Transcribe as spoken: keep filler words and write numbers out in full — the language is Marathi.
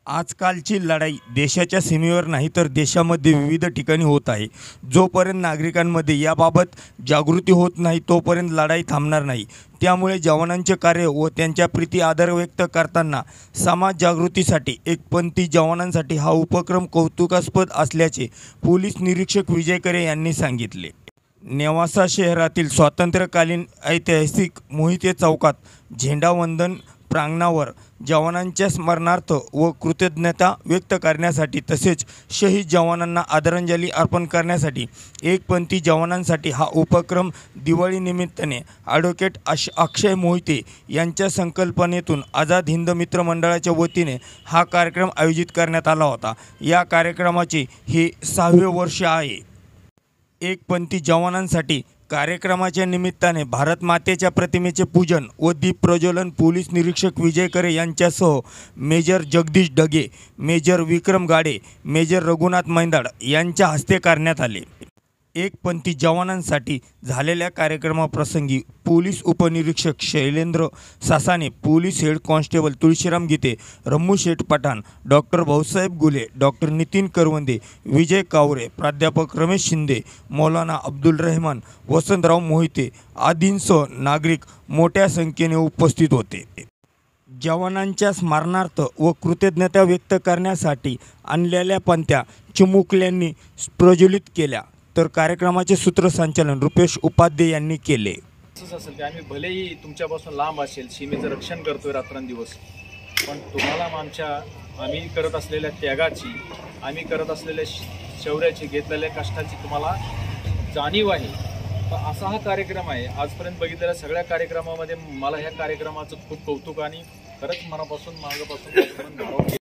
आजकालची लढाई देशाच्या सीमेवर नाही तर देशामध्ये विविध ठिकाणी होत आहे। जोपर्यंत नागरिकांमध्ये याबाबत जागृती होत नाही तोपर्यंत लढाई थांबणार नाही। त्यामुळे जवानांचे कार्य व त्यांच्या प्रीती आदर व्यक्त करताना समाज जागृतीसाठी एकपंथी जवानांसाठी हा उपक्रम कौतुकास्पद असल्याचे पोलीस निरीक्षक विजय करे यांनी सांगितले। नेवासा शहरातील स्वातंत्र्यकालीन ऐतिहासिक मोहिते चौकात झेंडावंदन प्रांगणावर जवानांच्या स्मरणार्थ व कृतज्ञता व्यक्त करण्यासाठी तसेच शहीद जवानांना आदरांजली अर्पण करण्यासाठी एकपंथी जवानांसाठी हा उपक्रम दिवाळीनिमित्ताने ॲडव्होकेट अक्षय मोहिते यांच्या संकल्पनेतून आझाद हिंद मित्र मंडळाच्या वतीने हा कार्यक्रम आयोजित करण्यात आला होता। या कार्यक्रमाचे हे सहावे वर्ष आहे। एकपंथी जवानांसाठी कार्यक्रमाच्या निमित्ताने भारत मातेच्या प्रतिमेचे पूजन व दीप प्रज्वलन पोलीस निरीक्षक विजय करे यांच्यासह major Jagdish Dhage, major Vikram Gade, major Raghunath Maindad यांच्या हस्ते करण्यात आले। एकपंथी जवानांसाठी झालेल्या कार्यक्रमाप्रसंगी पोलीस उपनिरीक्षक Shailendra Sasane, police head constable Tulshiram Gite, Rammu Sheth Pathan, doctor Bhausaheb Gule, doctor Nitin करवंदे, विजय कावरे, प्राध्यापक रमेश शिंदे, मौलाना अब्दुल रहमान, वसंतराव मोहिते आदींसह नागरिक मोठ्या संख्येने उपस्थित होते। जवानांच्या स्मरणार्थ व कृतज्ञता व्यक्त करण्यासाठी आणलेल्या पंथ्या चिमुकल्यांनी प्रज्वलित केल्या, तर कार्यक्रमाचे सूत्रसंचालन रुपेश उपाध्ये यांनी केले। असंच असेल की आम्ही भलेही तुमच्यापासून लांब असेल, सीमेचं रक्षण करतोय रात्रंदिवस, पण तुम्हाला आमच्या आम्ही करत असलेल्या त्यागाची, आम्ही करत असलेल्या शौर्याची, घेतलेल्या कष्टाची तुम्हाला जाणीव आहे। तर असा हा कार्यक्रम आहे। आजपर्यंत बघितलेल्या सगळ्या कार्यक्रमामध्ये मला ह्या कार्यक्रमाचं खूप कौतुक आणि खरंच मनापासून मार्गापासून